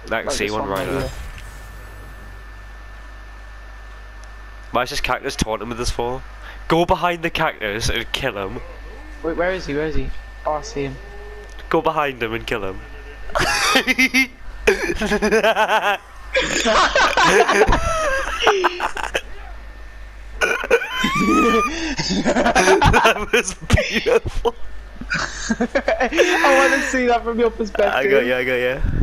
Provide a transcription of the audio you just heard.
I can see one right there. Why is this cactus taunting with us for? Go behind the cactus and kill him. Wait, where is he? Where is he? Oh, I see him. Go behind him and kill him. That was beautiful. I want to see that from your perspective. I got you.